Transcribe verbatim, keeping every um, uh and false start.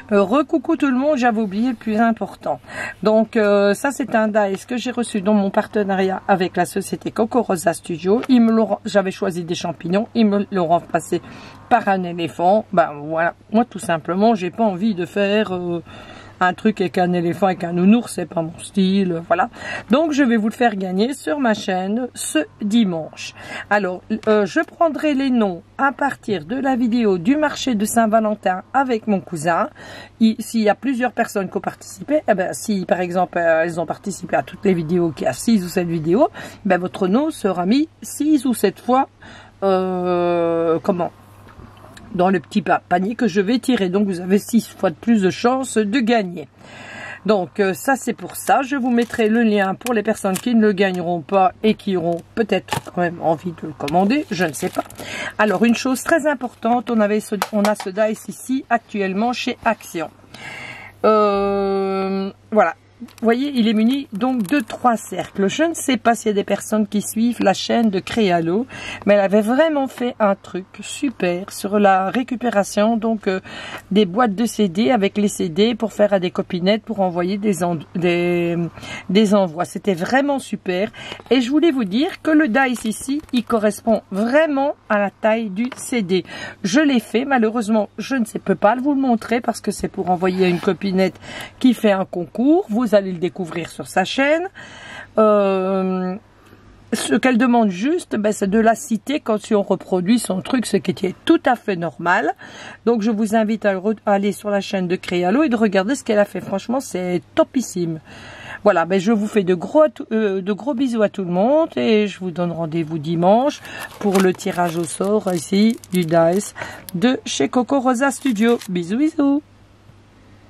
Euh, recoucou tout le monde, j'avais oublié le plus important. Donc euh, ça c'est un dice que j'ai reçu dans mon partenariat avec la société Coco Rosa Studio. Ils me l'ont, j'avais choisi des champignons, ils me l'ont remplacé par un éléphant. Ben voilà, moi tout simplement, j'ai pas envie de faire euh, un truc avec un éléphant, avec un nounours, c'est pas mon style, voilà. Donc je vais vous le faire gagner sur ma chaîne ce dimanche. Alors euh, je prendrai les noms à partir de la vidéo du marché de Saint-Valentin avec mon cousin. S'il y a plusieurs personnes qui ont participé, eh ben, si par exemple euh, elles ont participé à toutes les vidéos, qu'il y a six ou sept vidéos, ben, votre nom sera mis six ou sept fois, euh, comment dans le petit panier que je vais tirer. Donc vous avez six fois de plus de chances de gagner. Donc euh, ça c'est pour ça. Je vous mettrai le lien pour les personnes qui ne le gagneront pas et qui auront peut-être quand même envie de le commander. Je ne sais pas. Alors une chose très importante, on, avait ce, on a ce dice ici actuellement chez Action. Euh, voilà. Vous voyez, il est muni donc de trois cercles. Je ne sais pas s'il y a des personnes qui suivent la chaîne de Créalo, mais elle avait vraiment fait un truc super sur la récupération donc euh, des boîtes de C D avec les C D pour faire à des copinettes pour envoyer des, en, des, des envois. C'était vraiment super. Et je voulais vous dire que le dice ici, il correspond vraiment à la taille du C D. Je l'ai fait, malheureusement, je ne sais, peux pas vous le montrer parce que c'est pour envoyer à une copinette qui fait un concours. Vous Vous allez le découvrir sur sa chaîne. Euh, ce qu'elle demande juste, ben, c'est de la citer quand si on reproduit son truc, ce qui est tout à fait normal. Donc je vous invite à aller sur la chaîne de Créalo et de regarder ce qu'elle a fait. Franchement, c'est topissime. Voilà, ben je vous fais de gros, euh, de gros bisous à tout le monde et je vous donne rendez-vous dimanche pour le tirage au sort ici du dice de chez Coco Rosa Studio. Bisous, bisous.